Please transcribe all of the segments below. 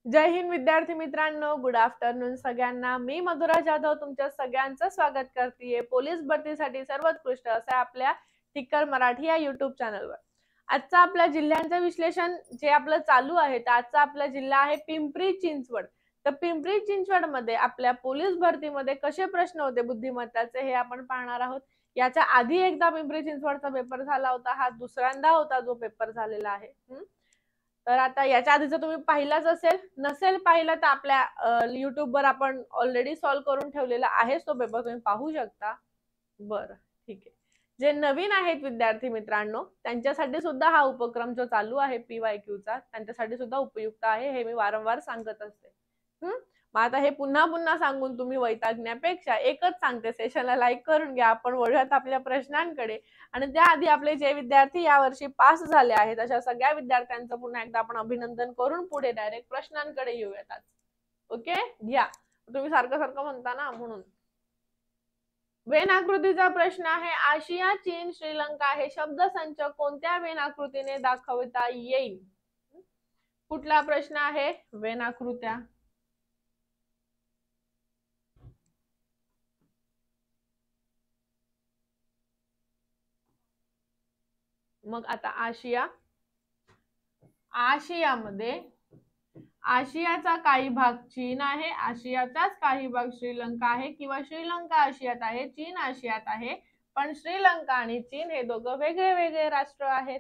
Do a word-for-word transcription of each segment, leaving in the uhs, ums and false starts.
जय हिंद विद्यार्थी मित्रांनो, गुड आफ्टरनून सगळ्यांना. मी मधुरा जाधव तुमच्या सगळ्यांचं स्वागत करते पोलीस भरतीसाठी सर्वोत्कृष्ट असा आपल्या टिकर मराठी या युट्यूब चॅनलवर. आजचा आपल्या जिल्ह्यांचं विश्लेषण जे आपलं चालू आहे, तर आजचा आपला जिल्हा आहे पिंपरी चिंचवड. तर पिंपरी चिंचवड मध्ये आपल्या पोलीस भरतीमध्ये कसे प्रश्न होते बुद्धिमत्ताचे हे आपण पाहणार आहोत. याच्या आधी एकदा पिंपरी चिंचवडचा पेपर झाला होता, हा दुसऱ्यांदा होता जो पेपर झालेला आहे. तर आता याच्या आधी जर तुम्ही पाहिलाच असेल, नसेल पाहिलं तर आपल्या युट्यूब वर आपण ऑलरेडी सॉल्व्ह करून ठेवलेला आहे तो पेपर, तुम्ही पाहू शकता. बरं, ठीक आहे. जे नवीन आहेत विद्यार्थी मित्रांनो त्यांच्यासाठी सुद्धा हा उपक्रम जो चालू आहे पीवायक्यूचा त्यांच्यासाठी सुद्धा उपयुक्त आहे, हे मी वारंवार सांगत असते. हम्म मग आता हे पुन्हा पुन्हा सांगून तुम्ही वैतागण्यापेक्षा एकच सांगते, सेशनला लाईक करून घ्या. आपण वळूयात आपल्या प्रश्नांकडे. आणि त्याआधी आपले जे विद्यार्थी यावर्षी पास झाले आहेत अशा सगळ्या विद्यार्थ्यांचं पुन्हा एकदा आपण अभिनंदन करून पुढे डायरेक्ट प्रश्नांकडे येऊयात. ओके, घ्या. तुम्ही सारखं सारखं म्हणता ना, म्हणून. वेन आकृतीचा प्रश्न आहे. आशिया, चीन, श्रीलंका हे शब्दसंच कोणत्या वेन आकृतीने दाखवता येईल? कुठला प्रश्न आहे? वेन आकृत्या. मग आता आशिया, आशियामध्ये आशियाचा काही भाग चीन आहे, आशियाचाच काही भाग श्रीलंका आहे, किंवा श्रीलंका आशियात आहे, चीन आशियात आहे, पण श्रीलंका आणि चीन हे दोघं वेगळे वेगळे राष्ट्र आहेत.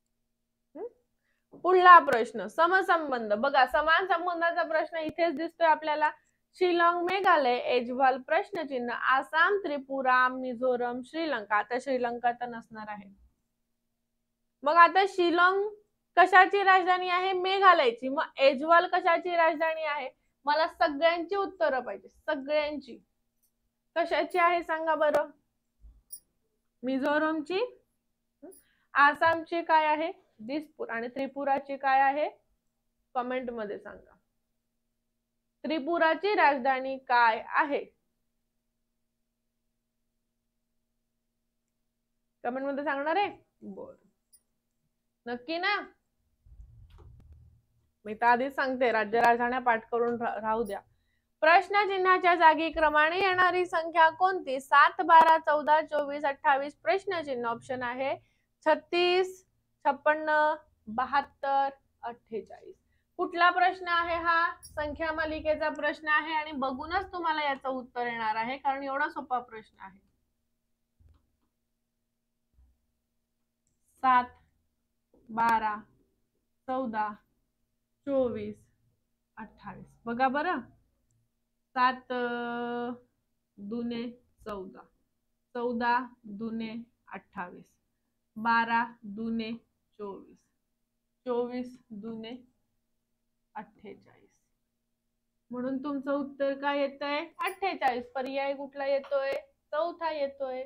पुढला प्रश्न समसंबंध. बघा, समान संबंधाचा प्रश्न इथेच दिसतोय आपल्याला. शिलाँग, मेघालय, एजवाल, प्रश्नचिन्ह, आसाम, त्रिपुरा, मिझोरम, श्रीलंका. आता श्रीलंका तर नसणार आहे. मग आता शिलाँग कशाची राजधानी आहे? मेघालयची. मग एजवाल कशाची राजधानी आहे? मला सगळ्यांची उत्तरं पाहिजे, सगळ्यांची. कशाची आहे सांगा बरं? मिझोरमची. आसामची काय आहे? दिसपूर. आणि त्रिपुराची काय आहे? कमेंट मध्ये सांगा. त्रिपुराची राजधानी काय आहे? कमेंट मध्ये सांगणार आहे? बर, नक्की ना? मी तर आधीच सांगते, राज्य राजधान्या पाठ करून राहू द्या. प्रश्नचिन्हाच्या जागी क्रमाने येणारी संख्या कोणती? सात, बारा, चौदा, चोवीस, अठ्ठावीस. प्रश्नचिन्ह ऑप्शन आहे छत्तीस, छप्पन्न, बहात्तर, अठ्ठेचाळीस. कुठला प्रश्न आहे हा? संख्या मालिकेचा प्रश्न आहे आणि बघूनच तुम्हाला याचं उत्तर येणार आहे, कारण एवढा सोपा प्रश्न आहे. सात, बारा, चौदा, चोवीस, अठ्ठावीस. बघा बरं, सात दुने चौदा, चौदा दुने अठ्ठावीस, बारा दुने चोवीस, चोवीस दुने अठ्ठेचाळीस. म्हणून तुमचं उत्तर काय येतंय? अठ्ठेचाळीस. पर्याय कुठला येतोय? चौथा येतोय.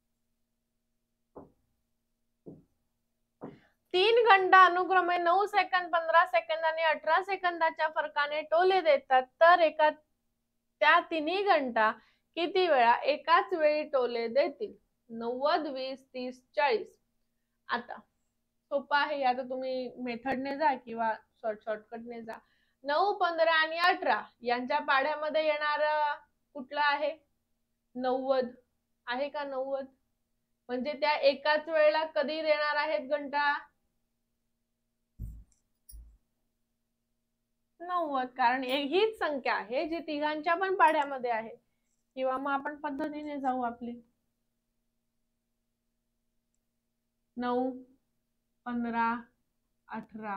तीन घंटा अनुक्रमे नऊ सेकंद, पंधरा सेकंद आणि अठरा सेकंदाच्या फरकाने टोले देतात, तर एका त्या तिन्ही घंटा किती वेळा एकाच वेळी टोले देतील? नव्वद, वीस, तीस, चाळीस. आता सोपा आहे, आता तुम्ही मेथडने जा किंवा शॉर्ट शॉर्टकटने जा. नऊ, पंधरा आणि अठरा यांच्या पाड्यामध्ये येणार कुठला आहे? नव्वद आहे का? नव्वद. म्हणजे त्या एकाच वेळेला कधी देणार आहेत घंटा? नव्वद. कारण हीच संख्या आहे जी तिघांच्या पण पाड्यामध्ये आहे. किंवा मग आपण पद्धतीने जाऊ आपली. नऊ, पंधरा, अठरा,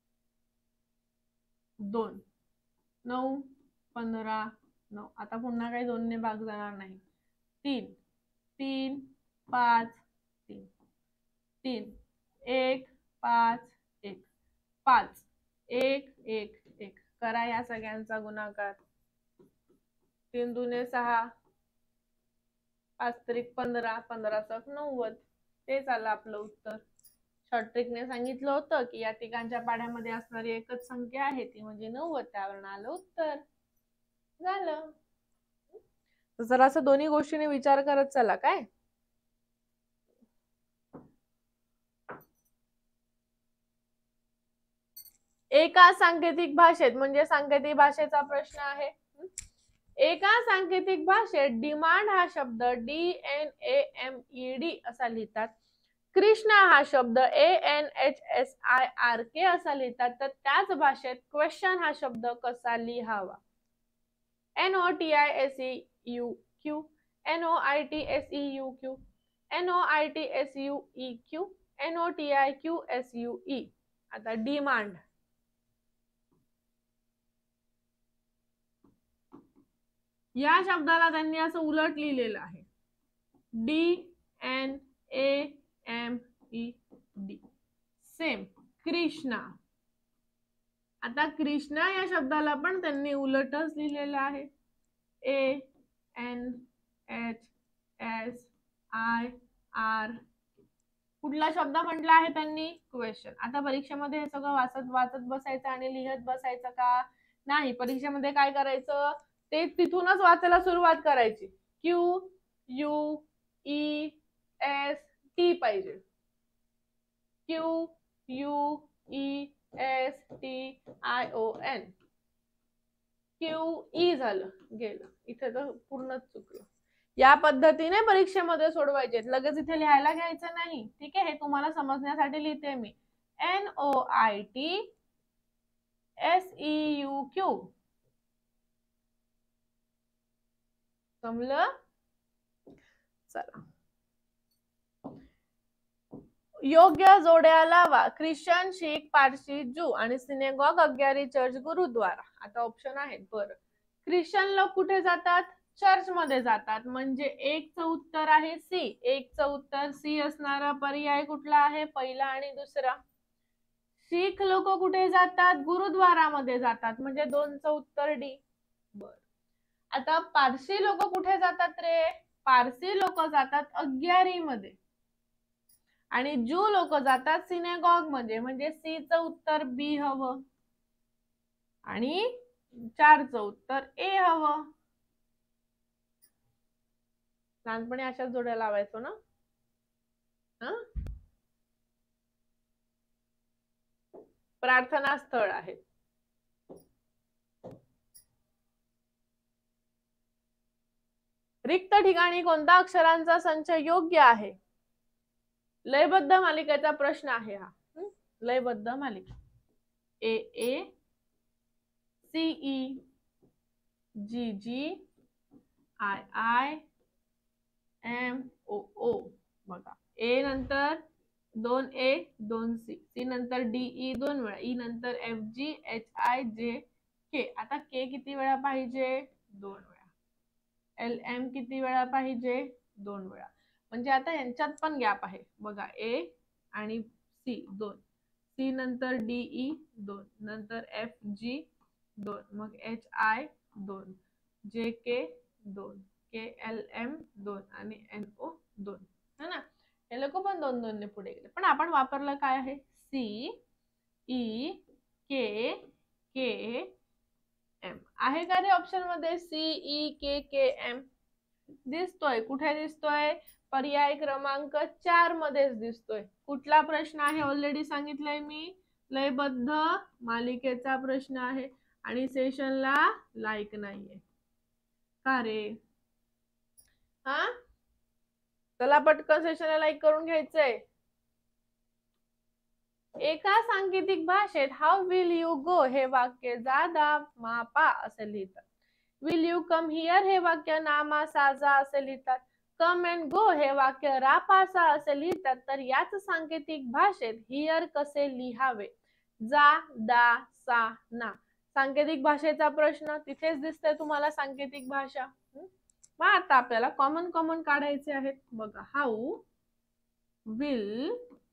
दोन. नऊ, पंधरा, नऊ. आता पुन्हा काही दोनने भाग जाणार नाही. तीन, तीन, पाच, तीन, तीन, एक, पाच, एक, पाच, एक, एक, एक. करा या सगळ्यांचा गुणाकार. तीन दुने सहा, पाच त्रिक पंधरा, पंधरा सक नव्वद. तेच आलं आपलं उत्तर. शॉर्ट ट्रिकने सांगितलं होतं की या तिघांच्या पाड्यामध्ये असणारी एकच संख्या आहे, ती म्हणजे नव्वद. त्यावरून आलं उत्तर. झालं. जरा असं दोन्ही गोष्टीने विचार करत चला काय. एका सांकेतिक भाषेत म्हणजे सांकेतिक भाषेचा प्रश्न आहे. एका सांकेतिक भाषेत डिमांड हा शब्द D N A M E D असा लिहितात. कृष्णा हा शब्द A N H S I R K असा लिहितात. तर त्याच भाषेत क्वेश्चन हा शब्द कसा लिहावा? N O T I S E U Q, N O I T S E U Q, N O I T S U E Q, N O T I Q S U E. आता demand, या शब्दाला त्यांनी असं उलट लिहिलेलं आहे, D N A M E D. Same Krishna. आता कृष्णा या शब्दाला पण त्यांनी उलटच लिहिलेलं आहे, A N H S I R. कुठला शब्द म्हटला आहे त्यांनी? क्वेश्चन. आता परीक्षेमध्ये हे सगळं वाचत वाचत बसायचं आणि लिहत बसायचं का? नाही. परीक्षेमध्ये काय करायचं, ते तिथूनच वाचायला सुरुवात करायची. Q U E S T पाहिजे. Q U E S T I O N. Q E झालं, गेलं. इथे तर पूर्णच चुकलं. या पद्धतीने परीक्षेमध्ये सोडवायचे, लगेच इथे लिहायला घ्यायचं नाही. ठीक आहे, हे तुम्हाला समजण्यासाठी लिहिते मी. N O I T S E U Q. समजलं? चला, योग्य जोड्या लावा. ख्रिश्चन, शीख, पारसी, ज्यू आणि सिनेगॉग, अग्यारी, चर्च, गुरुद्वारा. आता ऑप्शन आहेत. बरं, ख्रिश्चन लोक कुठे जातात? चर्च मध्ये जातात. म्हणजे एक च उत्तर आहे सी. एक च उत्तर सी असणारा पर्याय कुठला आहे? पहिला आणि दुसरा. शीख लोक कुठे जातात? गुरुद्वारामध्ये जातात. म्हणजे दोन च उत्तर डी. बर, आता पारसी लोक कुठे जातात रे? पारसी लोक जातात अग्यारी मध्ये आणि ज्यू लोक जातात सिनेगॉग मध्ये. म्हणजे सी च उत्तर बी हवं आणि चार च उत्तर ए हवं. लहानपणी अशाच जोड्या लावायचो ना. प्रार्थना स्थळ आहे. रिक्त ठिकाणी कोणता अक्षरांचा संच योग्य आहे? लयबद्ध मालिकेचा प्रश्न आहे हा. लयबद्ध मालिका. A A C E G G I I M O O. बघा, ए नंतर दोन ए दोन सी, सी नंतर डी ई दोन वेळा, ई नंतर F G H I J के. आता के किती वेळा पाहिजे? दोन वेळा. एल एम किती वेळा पाहिजे? दोन वेळा. म्हणजे आता यांच्यात पण गॅप आहे. बघा, ए आणि सी दोन, सी नंतर डी ई दोन, नंतर एफ जी दोन, मग एच आय दोन, जे के दोन, के एल एम दोन आणि एन ओ दोन. है ना? हे लोक पण दोन दोन ने पुढे गेले. पण आपण वापरलं काय आहे? C E K K M. आहे का रे ऑप्शन मध्ये? C E K K M दिसतोय. कुठे दिसतोय? पर्याय क्रमांक चार मध्येच दिसतोय. कुठला प्रश्न आहे? ऑलरेडी सांगितलंय मी, लयबद्ध मालिकेचा प्रश्न आहे आणि सेशनला लाईक नाहीये का रे? हा, चला पटकन सेशनला लाईक करून घ्यायचंय. एका सांकेतिक भाषेत हाऊ विल यू गो हे वाक्य जादा मापा असे लिहितात. विल यू कम हियर हे वाक्य नामा साजा असे लिहितात. कम अँड गो हे वाक्य रापासा असे लिहितात. तर याच सांकेतिक भाषेत हियर कसे लिहावे? जा, दा, सा, ना. सांकेतिक भाषेचा प्रश्न तिथेच दिसतंय तुम्हाला, सांकेतिक भाषा. मग आता आपल्याला कॉमन कॉमन काढायचे आहेत. बघा, हाऊ विल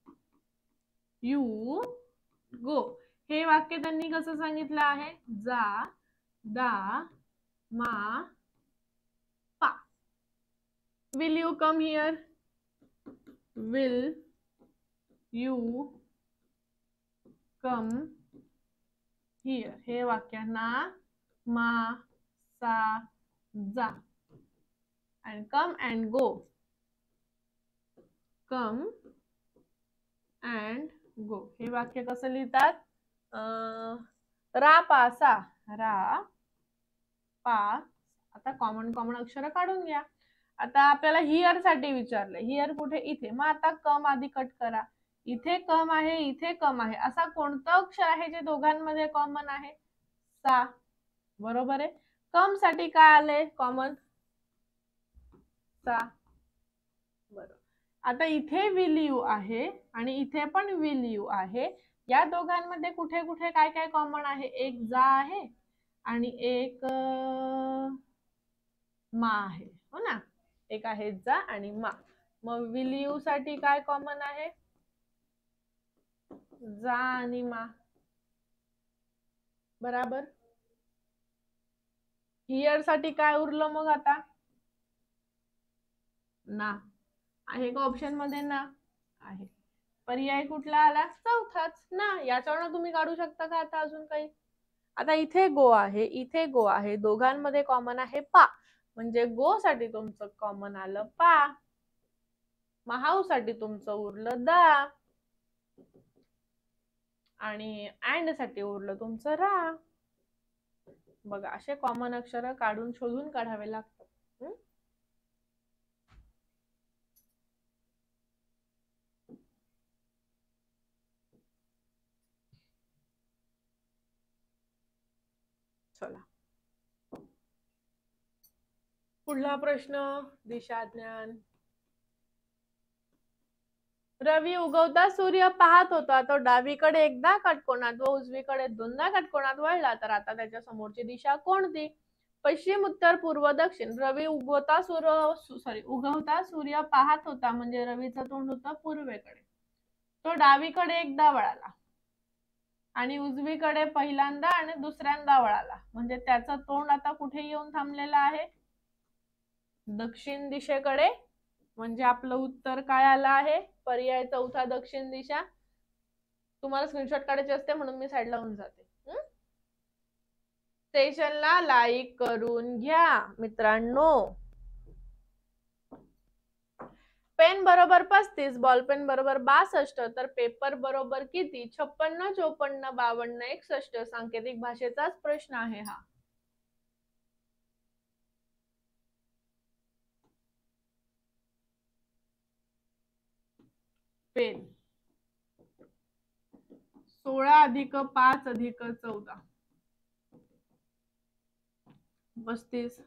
यू गो हे वाक्य त्यांनी कसं सांगितलं आहे? जा, दा, मा, पा. Will you come here? Will you come here हे वाक्य ना, मा, सा, जा. and come and go. come and go हे वाक्य कसं लिहितात? रा पासा, रा पा. आता कॉमन कॉमन अक्षर काढून घ्या. आता आपल्याला हिअर साठी विचारलंय, हिअर कुठे? इथे. मग आता कम आधी कट करा. इथे कम आहे, इथे कम आहे, असा कोणतं अक्षर आहे जे दोघांमध्ये कॉमन आहे? सा. बरोबर आहे. कम साठी काय आले कॉमन? सा. बरोबर. आता इथे विल यू आहे आणि इथे पण विल यू आहे. या दोघांमध्ये कुठे कुठे काय काय कॉमन आहे? एक जा आहे आणि एक मा आहे, हो ना. एक आहे जा आणि मा. मग विल यू साठी काय कॉमन आहे? जा आणि मा. बराबर. हिअर साठी काय उरलं मग आता? ना. आहे का ऑप्शन मध्ये? ना आहे. पर्याय कुठला आला? चौथाच ना. याच्यावरून तुम्ही काढू शकता का आता अजून काही? आता इथे गो आहे, इथे गो आहे, दोघांमध्ये कॉमन आहे पा, म्हणजे गो साठी तुमचं कॉमन आलं पा. महाऊ साठी तुमचं उरलं दा आणि अँड साठी उरलं तुमचं रा. बघा, असे कॉमन अक्षर काढून शोधून काढावे लागतात. चला, पुढला प्रश्न. दिशा ज्ञान. रवी उगवता सूर्य पाहत होता. तो डावीकडे एकदा काटकोनात व उजवीकडे दोनदा काटकोनात वळला, तर आता त्याच्या समोरची दिशा कोणती? पश्चिम, उत्तर, पूर्व, दक्षिण. रवी उगवता सूर्य सॉरी उगवता सूर्य पाहत होता, म्हणजे रवीचं तोंड होतं पूर्वेकडे. तो डावीकडे एकदा वळाला आणि उजवीकडे पहिल्यांदा आणि दुसऱ्यांदा वळाला, म्हणजे त्याचं तोंड आता कुठे येऊन थांबलेलं आहे? दक्षिण दिशेकडे. म्हणजे आपलं उत्तर काय आलं आहे? पर्याय चौथा, दक्षिण दिशा. तुम्हाला स्क्रीनशॉट काढायचे असते म्हणून मी साईडला होऊन जाते. स्टेशनला लाईक करून घ्या मित्रांनो. पेन बरोबर पस्तीस, बॉल पेन बरोबर बासष्ट, तर पेपर बरोबर किती? छप्पन्न, चोपन्न, बावन्न, एकसष्ट. सांकेतिक भाषेचाच प्रश्न आहे हा. पेन सोळा अधिक पाच अधिक चौदा पस्तीस.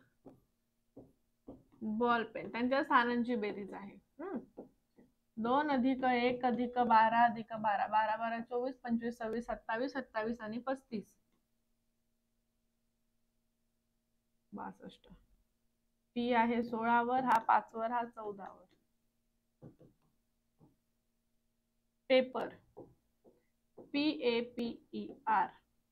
बॉल पेन त्यांच्या स्थानांची बेरीज आहे. दोन अधिक एक अधिक बारा अधिक बारा, बारा बारा चोवीस, पंचवीस, सव्वीस, सत्तावीस, सत्तावीस आणि पस्तीस, बासष्ट. पी आहे सोळावर, हा पाचवर, हा चौदावर. Paper P A P E R.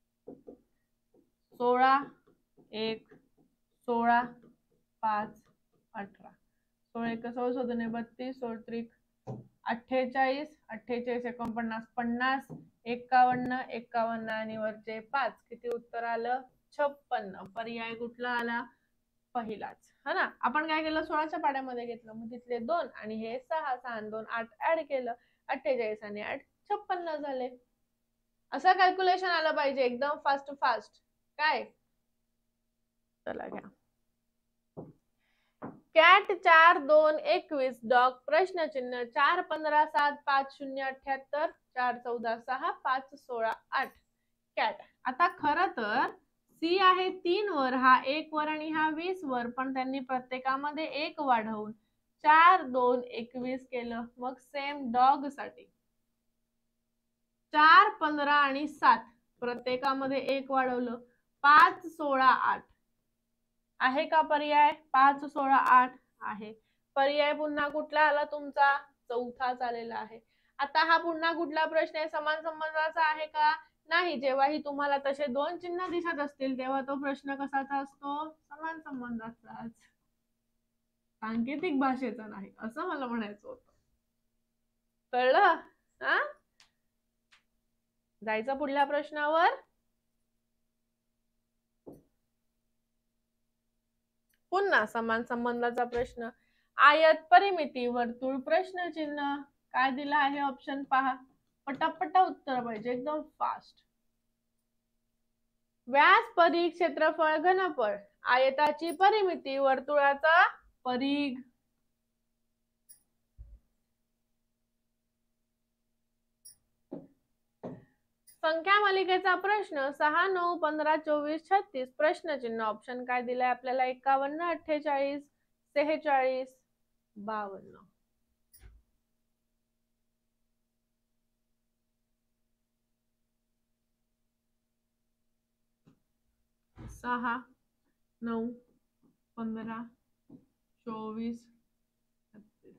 सोळा एक, सोळा पाच, अठरा. सोळा एक सोळा सोळा बत्तीस, सोळ त्रिक अठ्ठेचाळीस, अठ्ठेचाळीस एकोणपन्नास, पन्नास, एक्कावन्न, एक्कावन्न आणि वरचे पाच. किती उत्तर आलं? छप्पन्न. पर्याय कुठला आला? पहिलाच, हा ना. आपण काय केलं? सोळाच्या पाड्यामध्ये घेतलं, मग तिथले दोन आणि हे सहा, सहा दोन आठ ऍड केलं, अठ्ठेचाळीस आणि आठ छप्पन्न झाले. असं कॅल्क्युलेशन आलं पाहिजे, एकदम फास्ट फास्ट. काय? चला घ्या. कॅट चार दोन एकवीस, डॉग प्रश्नचिन्ह चार पंधरा सात पाच शून्य अठ्याहत्तर, चार चौदा सहा, पाच सोळा आठ. कॅट. आता खरं तर सी आहे तीन वर, हा एक वर आणि हा वीस वर, पण त्यांनी प्रत्येकामध्ये एक वाढवून चार दोन एकवीस केलं. मग सेम डॉग साठी चार पंधरा आणि सात, प्रत्येकामध्ये एक वाढवलं, पाच सोळा आठ. आहे का पर्याय? पाच सोळा आठ आहे. पर्याय पुन्हा कुठला आला तुमचा? चौथाच आलेला आहे. आता हा पुन्हा कुठला प्रश्न आहे? समान संबंधाचा आहे का? नाही. जेव्हाही तुम्हाला तसे दोन चिन्ह दिसत असतील तेव्हा तो प्रश्न कसाचा असतो? समान संबंधाचाच, सांकेतिक भाषेचा नाही, असं मला म्हणायचं होतं. कळलं? हा, जायचं पुढल्या प्रश्नावर. पुन्हा समान संबंधाचा प्रश्न. आयत, परिमिती, वर्तुळ, प्रश्नचिन्ह. काय दिलं आहे ऑप्शन पहा. पटापटा उत्तर पाहिजे, एकदम फास्ट. व्यास, परिघ, क्षेत्रफळ, घनफळ. आयताची परिमिती, वर्तुळाचा परिघ. संख्या मालिकेचा प्रश्न सहा, नऊ, पंधरा, चोवीस, छत्तीस. प्रश्नचिन्ह. ऑप्शन काय दिलाय आपल्याला? एकावन्न, अठ्ठेचाळीस, सेहेचाळीस, बावन्न. सहा, नऊ, पंधरा, चोवीस, छत्तीस.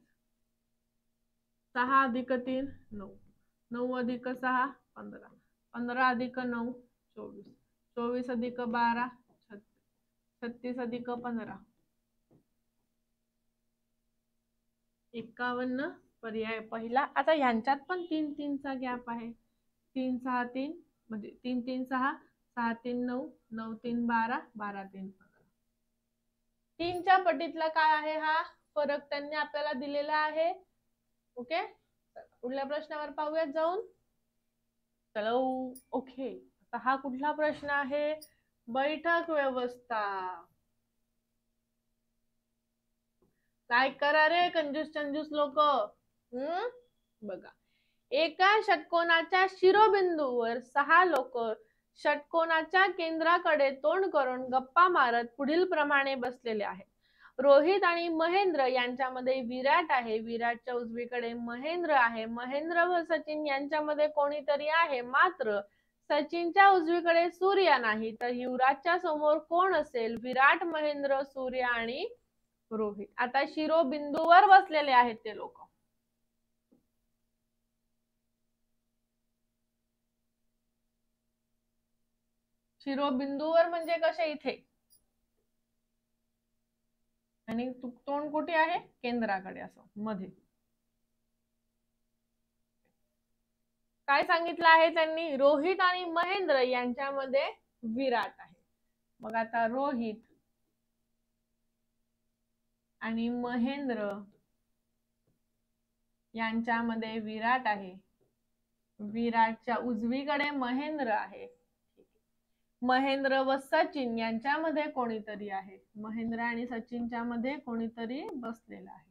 सहा अधिक तीन नऊ, नऊ अधिक सहा पंधरा, पंधरा अधिक नऊ चोवीस, चोवीस अधिक बारा छत्तीस, छत्तीस अधिक पंधरा एकावन्न. पर्याय पहिला. आता ह्यांच्यात पण तीन तीनचा गॅप आहे. तीन सहा तीन म्हणजे तीन तीन सहा, सहा तीन नऊ, नऊ तीन बारा, बारा तीन पंधरा. तीनच्या पटीतला काय आहे हा फरक त्यांनी आपल्याला दिलेला आहे. ओके, पुढल्या प्रश्नावर पाहूयात जाऊन. चलो ओके. आता हा कुठला प्रश्न आहे? बैठक व्यवस्था. काय करा रे कंजूस चंजूस लोक. हम्म बघा, एका षटकोनाच्या शिरोबिंदूवर सहा लोक षटकोनाच्या केंद्राकडे तोंड करून गप्पा मारत पुढील प्रमाणे बसलेले आहेत. रोहित आणि महेंद्र यांच्यामध्ये विराट आहे. विराटच्या उजवीकडे महेंद्र आहे. महेंद्र व सचिन यांच्यामध्ये कोणीतरी आहे. मात्र सचिनच्या उजवीकडे सूर्य नाही. तर युवराजच्या समोर कोण असेल? विराट, महेंद्र, सूर्य आणि रोहित. आता शिरोबिंदूवर बसलेले आहेत ते लोक. शिरोबिंदूवर म्हणजे कसे? इथे. आणि तोंड कुठे आहे? केंद्राकडे असं मध्ये. काय सांगितलं आहे त्यांनी? रोहित आणि महेंद्र यांच्यामध्ये विराट आहे. मग आता रोहित आणि महेंद्र यांच्यामध्ये विराट आहे. विराटच्या उजवीकडे महेंद्र आहे. महेंद्र व सचिन यांच्यामध्ये कोणीतरी आहे. महेंद्र आणि सचिनच्या मध्ये कोणीतरी बसलेला आहे.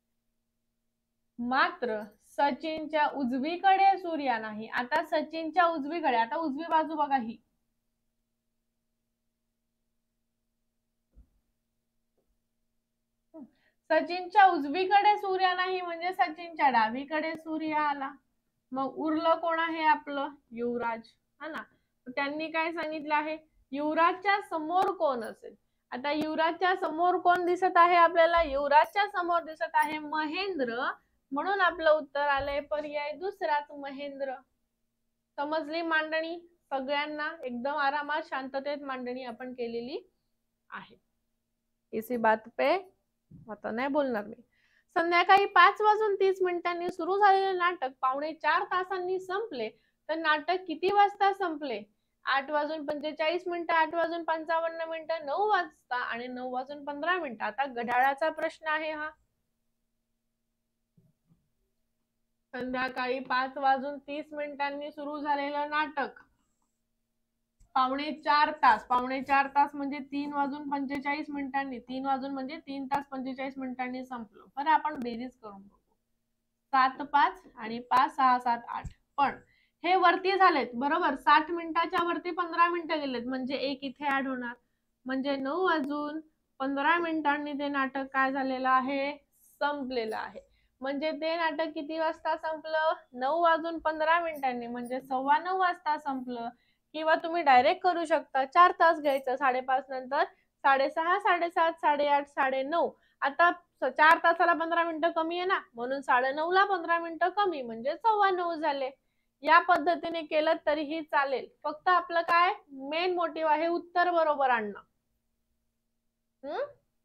मात्र सचिनच्या उजवीकडे सूर्य नाही. आता सचिनच्या उजवीकडे, आता उजवी बाजू बघा ही. सचिनच्या उजवीकडे सूर्य नाही म्हणजे सचिनच्या डावीकडे सूर्य आला. मग उरलं कोण आहे? आपलं युवराज, हा ना. त्यांनी काय सांगितलं आहे? युवराजच्या समोर कोण असेल? आता युवराजच्या समोर कोण दिसत आहे आपल्याला? युवराजच्या समोर दिसत आहे महेंद्र. म्हणून आपलं उत्तर आलंय पर्याय दुसराच, महेंद्र. समजली मांडणी? सगळ्यांना एकदम आरामात शांततेत मांडणी आपण केलेली आहे. इसी बात पे आता नाही बोलणार मी. संध्याकाळी पाच वाजून तीस मिनिटांनी सुरू झालेले नाटक पावणे चार तासांनी संपले. तर नाटक किती वाजता संपले? आठ वाजून पंचेचाळीस मिनिटं, आठ वाजून पंचावन्न मिनिटं, नऊ वाजता आणि नऊ वाजून पंधरा मिनिटं. आता घड्याळाचा प्रश्न आहे हा. संध्याकाळी पाच वाजून तीस मिनिटांनी सुरू झालेलं नाटक पावणे चार तास, पावणे चार तास म्हणजे तीन वाजून पंचेचाळीस मिनिटांनी, तीन वाजून म्हणजे तीन तास पंचेचाळीस मिनिटांनी संपलं. बरं, आपण बेरीज करून बघू. सात पाच आणि पाच सहा सात आठ. पण हे वरती झालेत बरोबर. साठ मिनिटाच्या वरती पंधरा मिनिटं गेलेत म्हणजे एक इथे ऍड होणार. म्हणजे नऊ वाजून पंधरा मिनिटांनी ते नाटक काय झालेलं आहे? संपलेलं आहे. म्हणजे ते नाटक किती वाजता संपलं? नऊ वाजून पंधरा मिनिटांनी म्हणजे सव्वा नऊ वाजता संपलं. किंवा तुम्ही डायरेक्ट करू शकता, चार तास घ्यायचं. साडेपाच नंतर साडेसहा, साडेसात, साडेआठ, साडे नऊ. आता चार तासाला पंधरा मिनिटं कमी आहे ना, म्हणून साडे नऊ ला पंधरा मिनिटं कमी म्हणजे सव्वा नऊ झाले. या पद्धतीने केलं तरीही चालेल. फक्त आपलं काय मेन मोटिव्ह आहे? उत्तर बरोबर आणणं. हम्म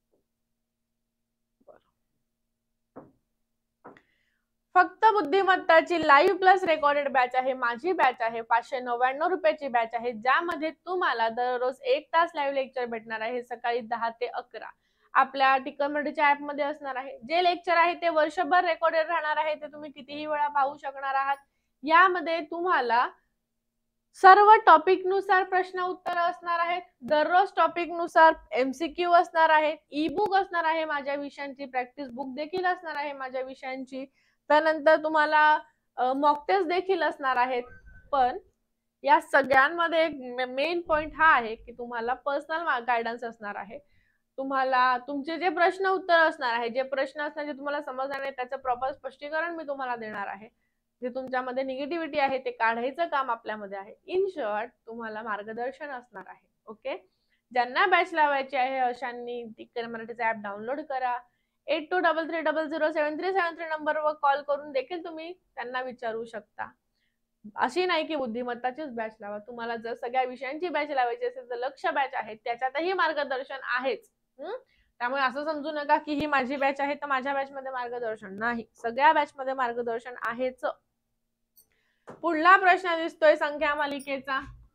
फक्त बुद्धिमत्ताची लाईव्ह प्लस रेकॉर्डेड बॅच आहे. माझी बॅच आहे. पाचशे नव्याण्णव रुपयाची बॅच आहे, ज्यामध्ये तुम्हाला दररोज एक तास लाईव्ह लेक्चर भेटणार आहे. सकाळी दहा ते अकरा आपल्या टिकर मराठीच्या ऍप मध्ये असणार आहे. जे लेक्चर आहे ते वर्षभर रेकॉर्डेड राहणार आहे. ते तुम्ही कितीही वेळा पाहू शकणार आहात. यामध्ये तुम्हाला सर्व टॉपिक नुसार प्रश्न उत्तर असणार आहेत. दररोज टॉपिक नुसार एमसीक्यू असणार आहेत. ई बुक असणार आहे माझ्या विषयांची, प्रॅक्टिस बुक देखील असणार आहे माझ्या विषयांची. त्यानंतर तुम्हाला मॉक टेस्ट देखील असणार आहेत. पण या सगळ्यांमध्ये मेन पॉइंट हा आहे की तुम्हाला पर्सनल गायडन्स असणार आहे. तुम्हाला तुमचे जे प्रश्न उत्तर असणार आहे, जे प्रश्न असणार जे तुम्हाला समजणार नाही त्याचं प्रॉपर स्पष्टीकरण मी तुम्हाला देणार आहे. जे तुमच्यामध्ये निगेटिव्हिटी आहे ते काढायचं काम आपल्यामध्ये आहे. इन शॉर्ट तुम्हाला मार्गदर्शन असणार आहे. ओके, ज्यांना बॅच लावायची आहे अशांनी टिक्कर मराठीचा ऍप डाउनलोड करा. Eight two double three double zero seven three seven three नंबरवर कॉल करून देखील तुम्ही त्यांना विचारू शकता. अशी नाही की बुद्धिमत्ताचीच बॅच लावा. तुम्हाला जर सगळ्या विषयांची बॅच लावायची असेल तर लक्ष बॅच आहे, त्याच्यातही मार्गदर्शन आहेच. त्यामुळे असं समजू नका की ही माझी बॅच आहे तर माझ्या बॅच मध्ये मार्गदर्शन नाही. सगळ्या बॅच मध्ये मार्गदर्शन आहेच. पुढला प्रश्न दिसतोय संख्या मालिकेचा.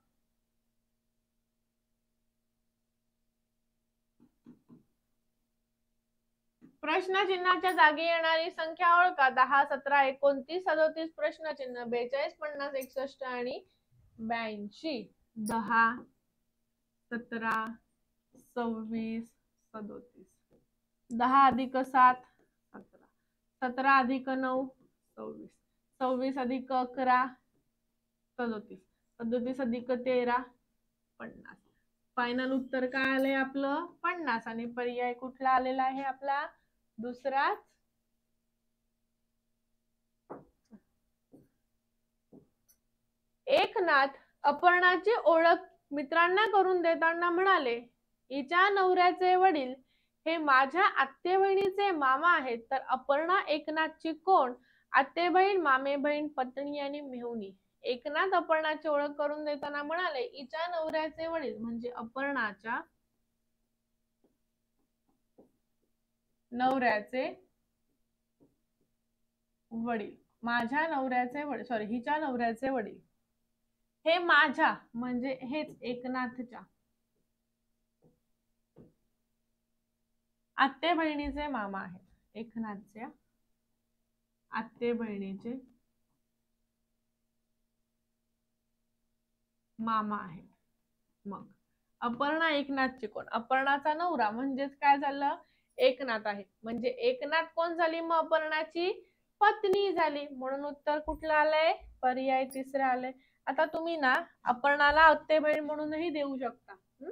प्रश्नचिन्हाच्या जागी येणारी संख्या ओळखा. दहा, सतरा, एकोणतीस, सदोतीस, प्रश्नचिन्ह बेचाळीस, पन्नास, एकसष्ट आणि ब्याऐंशी. दहा, सतरा, सव्वीस, सदोतीस. दहा अधिक सात सतरा, सतरा अधिक नऊ सव्वीस, सव्वीस अधिक अकरा सदोतीस, सदोतीस अधिक तेरा पन्नास. फायनल उत्तर काय आलंय आपलं पन्नास. आणि पर्याय कुठला आलेला आहे आपला दुसराच. एकनाथ अपर्णाची ओळख मित्रांना करून देताना म्हणाले, हिच्या नवऱ्याचे वडील हे माझ्या आत्ते बहिणीचे मामा आहेत. तर अपर्णा एकनाथची कोण? आत्ते बहीण, मामे बहीण, पत्नी आणि मेहुणी. एकनाथ अपर्णाची ओळख करून देताना म्हणाले, हिच्या नवऱ्याचे वडील म्हणजे अपर्णाच्या नवऱ्याचे वडील, माझ्या नवऱ्याचे वडील, सॉरी हिच्या नवऱ्याचे वडील हे माझ्या म्हणजे हेच एकनाथच्या आत्ते बहिणीचे मामा आहेत. एकनाथच्या आत्ते बहिणीचे मामा आहेत. मग अपर्णा एकनाथची कोण? अपर्णाचा नवरा म्हणजेच काय झालं एकनाथ आहे. म्हणजे एकनाथ कोण झाली मग अपर्णाची पत्नी झाली. म्हणून उत्तर कुठलं आलंय पर्याय तिसरा आलंय. आता तुम्ही ना अपर्णाला आत्ते बहीण म्हणूनही देऊ शकता.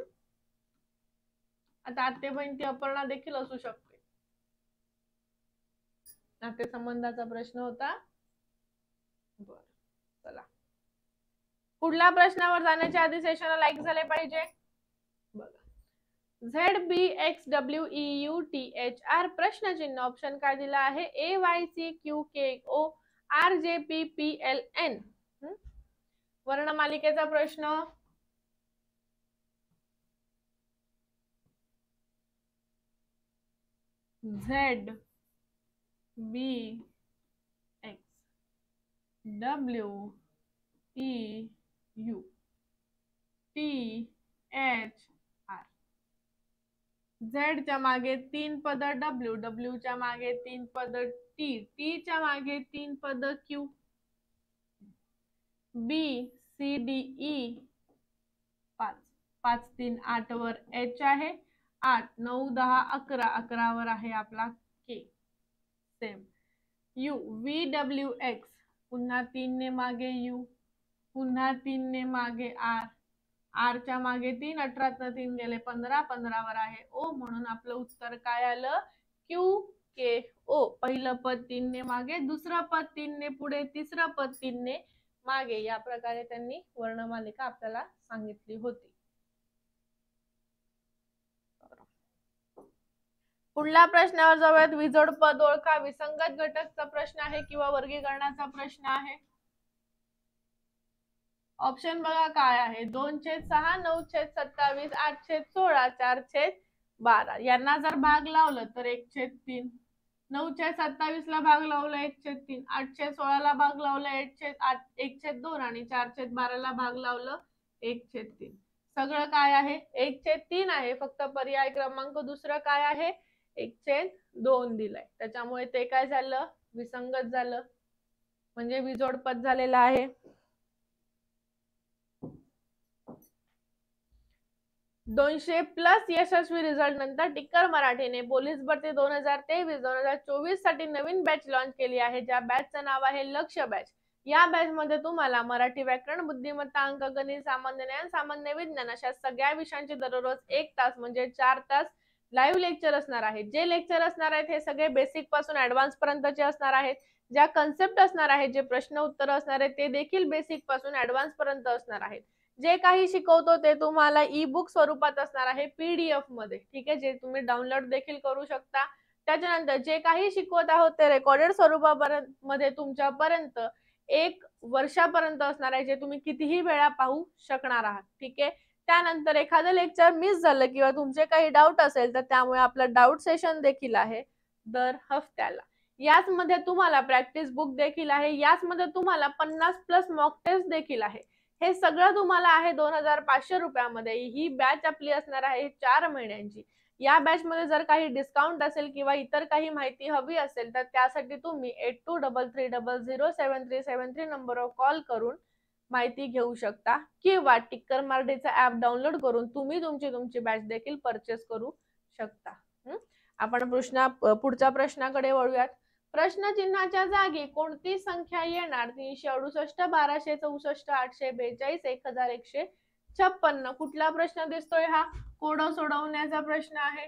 आता आत्ते बहीण ती अपर्णा देखील असू शकते. नाते संबंधाचा प्रश्न होता. बर, चला पुढल्या प्रश्नावर जाण्याच्या आधी सेशनला लाईक झाले पाहिजे. बघा, Z B X W E U T H R प्रश्नचिन्ह ऑप्शन काय दिला आहे? A Y C Q K O R J P P L N. वर्णमालिकेचा प्रश्न. Z B X W E U T H R. Z च्या मागे तीन पद डब्ल्यू, डब्ल्यू च्या मागे तीन पद टी, टी च्या मागे तीन पद Q, B C D E पाच, पाच तीन आठ वर एच आहे, आठ नऊ दहा अकरा, अकरा वर आहे आपला K. Same U V W X, पुन्हा तीन ने मागे यू, पुन्हा तीन ने मागे आर, आर च्या मागे तीन, अठरातनं तीन गेले पंधरा, पंधरा वर आहे ओ. म्हणून आपलं उत्तर काय आलं क्यू के ओ. पहिलं पद तीन ने मागे, दुसरं पद तीन ने पुढे, तिसरं पद तीन ने मागे. या प्रकारे त्यांनी वर्णमालिका आपल्याला सांगितली होती. पुढल्या प्रश्नावर जाऊयात. विजोड पद ओळखा. विसंगत घटकचा प्रश्न आहे किंवा वर्गीकरणाचा प्रश्न आहे. ऑप्शन बघा काय आहे? दोन छेद सहा, नऊ छेद सत्तावीस, आठ छेद सोळा, चार छेद बारा. यांना जर भाग लावलं तर एक छेद तीन, नऊ छेद सत्तावीस ला भाग लावला एक छेद तीन, आठ छेद सोळा ला भाग लावला एक छेद आठ एक छेद दोन आणि चार छेद बारा ला भाग लावलं एक छेद तीन. सगळं काय आहे? एक छेद तीन आहे. फक्त पर्याय क्रमांक दुसरं काय आहे? एक छेद दोन दिलाय. त्याच्यामुळे ते काय झालं? विसंगत झालं, म्हणजे विजोड पद झालेला आहे. दोनशे प्लस यशस्वी रिझल्ट नंतर टिक्कर मराठीने पोलीस भरती दोन हजार तेवीस दोन हजार चोवीस साठी नवीन बॅच लॉन्च केली आहे, ज्या बॅचचं नाव आहे लक्ष्य बॅच. या बॅच मध्ये तुम्हाला मराठी व्याकरण, बुद्धिमत्ता, अंक, गणित, सामान्य ज्ञान, सामान्य विज्ञान अशा सगळ्या विषयांचे दररोज एक तास म्हणजे चार तास लाईव्ह लेक्चर असणार आहेत. जे लेक्चर असणार आहेत हे सगळे बेसिक पासून ऍडव्हान्स पर्यंतचे असणार आहेत. ज्या कन्सेप्ट असणार आहेत, जे प्रश्न उत्तर असणार आहेत ते देखील बेसिक पासून ऍडव्हान्स पर्यंत असणार आहेत. जे काही शिकवतो ते तुम्हाला ई बुक स्वरूपात असणार आहे, पीडीएफ मध्ये. ठीक आहे, जे तुम्ही डाउनलोड देखील करू शकता. त्याच्यानंतर जे काही शिकवत आहोत ते रेकॉर्डेड स्वरूपापर्यंत मध्ये तुमच्यापर्यंत एक वर्षापर्यंत असणार आहे, जे तुम्ही कितीही वेळा पाहू शकणार आहात. ठीक आहे, त्यानंतर एखादं लेक्चर मिस झालं किंवा तुमचे काही डाऊट असेल तर त्यामुळे आपलं डाऊट सेशन देखील आहे दर हफ्त्याला. याच मध्ये तुम्हाला प्रॅक्टिस बुक देखील आहे. याच मध्ये तुम्हाला पन्नास प्लस मॉक टेस्ट देखील आहे. हे सगळं तुम्हाला आहे दोन हजार पाचशे रुपयामध्ये. ही बॅच आपली असणार आहे चार महिन्यांची. या बॅच मध्ये जर काही डिस्काउंट असेल किंवा इतर काही माहिती हवी असेल तर त्यासाठी तुम्ही eight two double three double zero seven three seven three नंबरवर कॉल करून माहिती घेऊ शकता किंवा टिक्कर मराठीचा ऍप डाउनलोड करून तुम्ही तुमची तुमची बॅच देखील परचेस करू शकता. आपण प्रश्न पुढच्या प्रश्नाकडे वळूयात. प्रश्नचिन्हाच्या जागी कोणती संख्या येणार? तीनशे अडुसष्ट, बाराशे चौसष्ट, आठशे बेचाळीस, एक हजार एकशे छप्पन्न. कुठला प्रश्न दिसतोय? हा कोडं सोडवण्याचा प्रश्न आहे.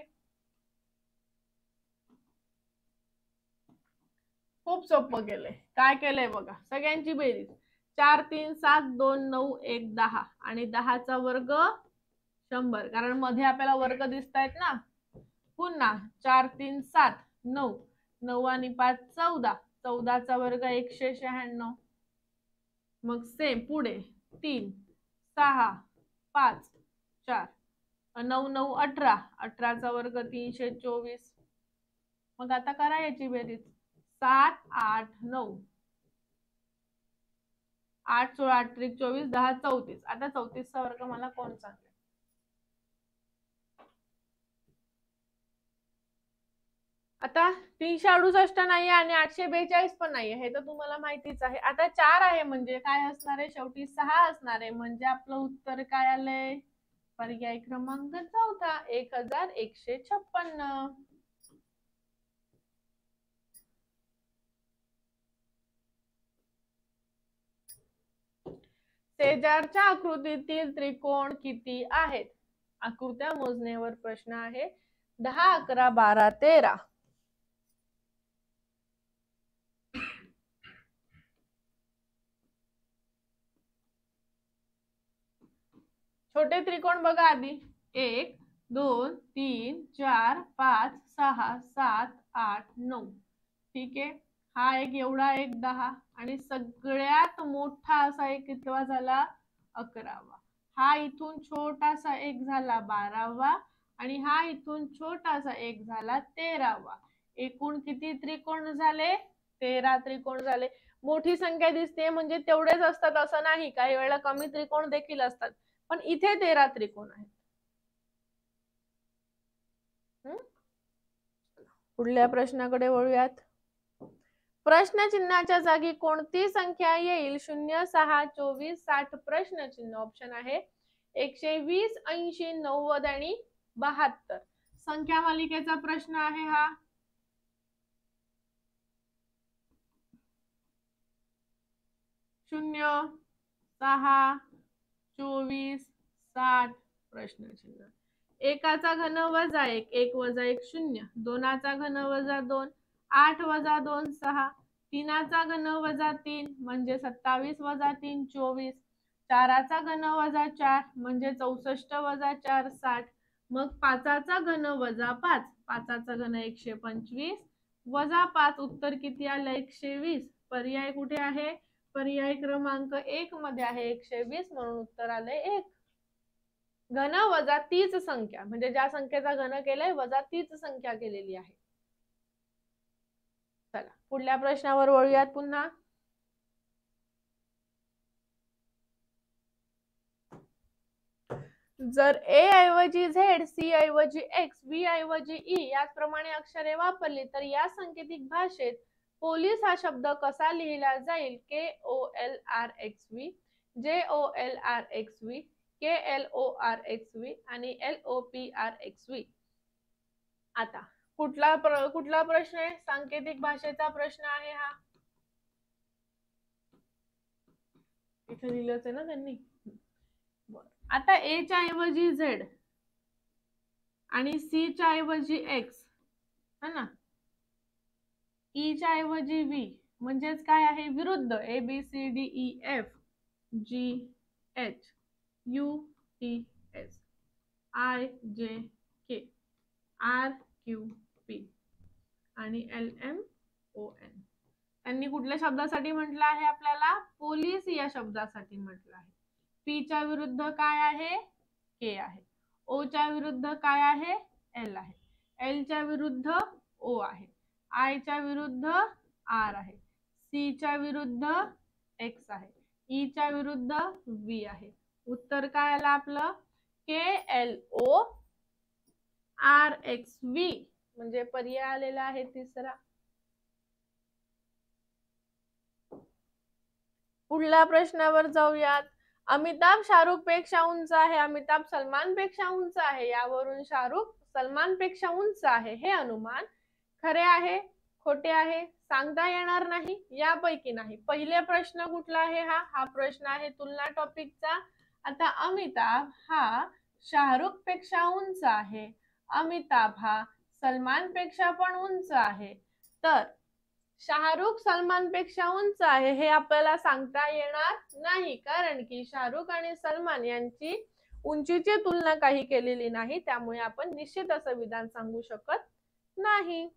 खूप सोपं केलंय. काय केलंय बघा, सगळ्यांची बेरीज चार तीन सात दोन नऊ एक दहा आणि दहाचा वर्ग शंभर, कारण मध्ये आपल्याला वर्ग दिसतायत ना. पुन्हा चार तीन सात नऊ, नऊ आणि पाच चौदा, चौदाचा वर्ग एकशे शहाण्णव. मग सेम पुढे तीन सहा पाच चार, नऊ नऊ अठरा, अठराचा वर्ग तीनशे चोवीस. मग आता करा याची बेरीज सात आठ नऊ, आठ सोळा आठ त्रिक चोवीस, दहा चौतीस. आता चौतीसचा वर्ग मला कोण सांगेल? आता तीनशे अडुसष्ट नाहीये आणि आठशे बेचाळीस पण नाहीये, हे तर तुम्हाला माहितीच आहे. आता चार आहे म्हणजे काय असणार आहे? शेवटी सहा असणार आहे. म्हणजे आपलं उत्तर काय आलंय? पर्याय क्रमांक चौथा, एक हजार एकशे छप्पन्न. शेजारच्या आकृतीतील त्रिकोण किती आहेत? आकृत्या मोजण्यावर प्रश्न आहे. दहा अकरा बारा तेरा. छोटे त्रिकोण बघा आधी. एक दोन तीन चार पाच सहा सात आठ नऊ. ठीक आहे, हा एक एवढा एक दहा आणि सगळ्यात मोठा असा एक कितवा झाला? अकरावा. हा इथून छोटासा एक झाला बारावा आणि हा इथून छोटासा एक झाला तेरावा. एकूण किती त्रिकोण झाले? तेरा त्रिकोण झाले. मोठी संख्या दिसते म्हणजे तेवढेच असतात असं नाही, काही वेळेला कमी त्रिकोण देखील असतात, पण इथे तेरा त्रिकोण आहेत. पुढल्या प्रश्नाकडे वळूयात. प्रश्नचिन्हाच्या जागी कोणती संख्या येईल? शून्य सहा चोवीस साठ. प्रश्नचिन्ह ऑप्शन आहे एकशे वीस, ऐंशी, नव्वद आणि बहात्तर. संख्या मालिकेचा प्रश्न आहे हा. शून्य सहा चोवीस साठ. प्रश्नचिन्ह. एकाचा घन वजा एक, एक वजा एक शून्य, दोनाचा घन वजा दोन, आठ वजा दोन सहा, तीनाचा घन वजा तीन म्हणजे सत्तावीस वजा तीन चोवीस, चाराचा घन वजा चार म्हणजे चौसष्ट वजा चार साठ. मग पाचाचा घन वजा पाच, पाचाचा घन एकशे पंचवीस वजा पाच, उत्तर किती आलं? एकशे वीस. पर्याय कुठे आहे? पर्याय क्रमांक एक मध्ये आहे एकशे वीस, म्हणून उत्तर आले एक. घन वजा तीच संख्या म्हणजे ज्या संख्येचा घन केलाय वजा तीच संख्या केलेली आहे. चला पुढल्या प्रश्नावर वळूयात पुन्हा. जर ए ऐवजी झेड, सी ऐवजी एक्स, बी ऐवजी ई याचप्रमाणे अक्षरे वापरली तर या सांकेतिक भाषेत पोलीस हा शब्द कसा लिहिला जाईल? K O L R X V, J O L R X V, K L O R X V आणि L O P R X V. आता कुठला प्र, कुठला प्रश्न आहे? सांकेतिक भाषेचा प्रश्न आहे हा. इथे लिहिलंच आहे ना त्यांनी. आता ए च्या ऐवजी झेड आणि सी च्या ऐवजी एक्स है ना, ई च्या ऐवजी व्ही म्हणजेच काय आहे? विरुद्ध. A B C D E F G H U T S I J K R Q P आणि एल एम ओ एन. त्यांनी कुठल्या शब्दासाठी म्हटलं आहे? आपल्याला पोलीस या शब्दासाठी म्हटलं आहे. पी च्या विरुद्ध काय आहे? के आहे. ओ च्या विरुद्ध काय आहे? एल आहे. एल च्या विरुद्ध ओ आहे. आय च्या विरुद्ध आर आहे. सी च्या विरुद्ध एक्स आहे. ई च्या विरुद्ध व्ही आहे. उत्तर काय आलं आपलं? K L O R X V म्हणजे पर्याय आलेला आहे तिसरा. पुढल्या प्रश्नावर जाऊयात. अमिताभ शाहरुख पेक्षा उंच आहे. अमिताभ सलमान पेक्षा उंच आहे. यावरून शाहरुख सलमान पेक्षा उंच आहे हे अनुमान खरे आहे खोटे आहे? सांगता येणार नाही. यापैकी नाही. पहिले प्रश्न कुठला आहे? हा हा प्रश्न आहे तुलना टॉपिकचा. आता अमिताभ हा शाहरुख पेक्षा उंच आहे. अमिताभ हा सलमान पेक्षा पण उंच आहे. तर शाहरुख सलमान पेक्षा उंच आहे हे आपल्याला सांगता येणार नाही, कारण की शाहरुख आणि सलमान यांची उंचीची तुलना काही केलेली नाही. त्यामुळे आपण निश्चित असं विधान सांगू शकत नाही.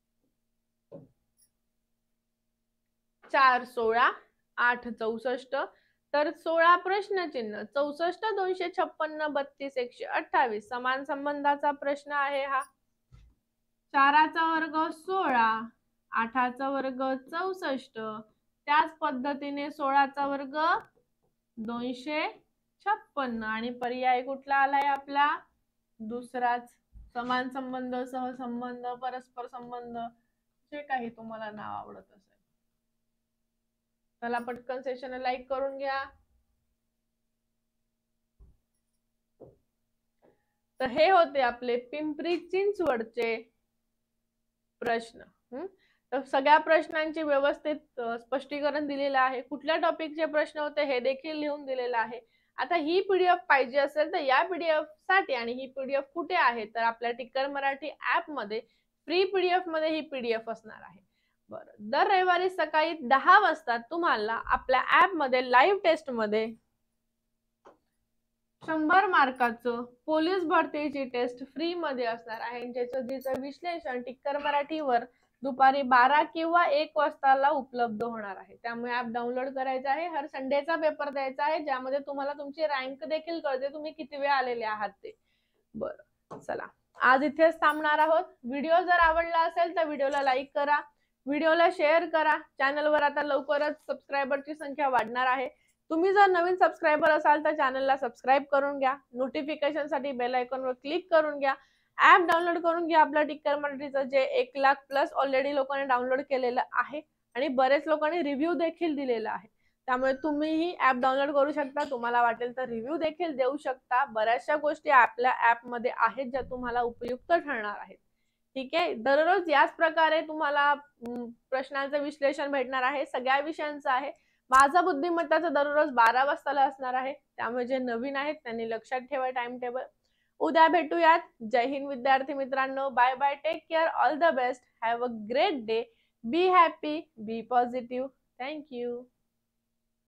चार सोळा आठ चौसष्ट. तर सोळा प्रश्नचिन्ह चौसष्ट दोनशे छप्पन्न बत्तीस एकशे अठ्ठावीस समान संबंधाचा प्रश्न आहे हा. चाराचा वर्ग सोळा, आठाचा वर्ग चौसष्ट, त्याच पद्धतीने सोळाचा वर्ग दोनशे छप्पन्न आणि पर्याय कुठला आलाय आपला? दुसराच. समान संबंध, सहसंबंध, परस्पर संबंध, जे काही तुम्हाला नाव आवडत असेल. चला पटकन सेशन लाईक करून घ्या. तर हे होते आपले पिंपरी चिंचवडचे प्रश्न. तर सगळ्या प्रश्नांचे व्यवस्थित स्पष्टीकरण दिलेलं आहे. कुठल्या टॉपिकचे प्रश्न होते हे देखील लिहून दिलेलं आहे. आता ही पीडीएफ पाहिजे असेल तर या पीडीएफ साठी, आणि ही पीडीएफ कुठे आहे तर आपल्या टिक्कर मराठी ऍप मध्ये फ्री पीडीएफ मध्ये ही पीडीएफ असणार आहे. बरं, दर रविवारी सकाळी दहा वाजता तुम्हाला आपल्या ऍप मध्ये लाईव्ह टेस्ट मध्ये शंभर मार्काचं पोलीस भरतीची टेस्ट फ्री मध्ये असणार आहे. ज्याचं जिचं विश्लेषण टिक्कर मराठीवर दुपारी बारा किंवा एक वाजताला उपलब्ध होणार आहे. त्यामुळे ऍप डाउनलोड करायचं आहे. हर संडेचा पेपर द्यायचा आहे, ज्यामध्ये तुम्हाला तुमची रँक देखील कळते, तुम्ही किती वेळ आलेले आहात ते. बरं, चला आज इथेच थांबणार आहोत. व्हिडिओ जर आवडला असेल तर व्हिडिओला लाईक करा, व्हिडिओला शेअर करा. चॅनलवर आता लवकरच सबस्क्रायबरची संख्या वाढणार आहे. तुम्ही जर नवीन सबस्क्रायबर असाल तर चॅनलला सबस्क्राईब करून घ्या. नोटिफिकेशन साठी बेल आयकॉनवर क्लिक करून घ्या. ऍप डाउनलोड करून घ्या आपलं टिक्कर मराठीचं, जे एक लाख प्लस ऑलरेडी लोकांनी डाउनलोड केलेलं आहे आणि बरेच लोकांनी रिव्ह्यू देखील दिलेला आहे. त्यामुळे तुम्हीही ऍप डाउनलोड करू शकता. तुम्हाला वाटेल तर रिव्ह्यू देखील देऊ शकता. बऱ्याचशा गोष्टी आपल्या ऍप मध्ये आहेत ज्या तुम्हाला उपयुक्त ठरणार आहेत. ठीक आहे. दररोज याच प्रकारे तुम्हाला प्रश्नांचं विश्लेषण भेटणार आहे. सगळ्या विषयांचं आहे. माझा बुद्धिमत्ताचं दररोज बारा वाजताला असणार आहे. त्यामुळे जे नवीन आहेत त्यांनी लक्षात ठेवा टाइम टेबल. उद्या भेटूयात. जय हिंद विद्यार्थी मित्रांनो. Bye bye. Take care. All the best. Have a great day. Be happy. Be positive. Thank you.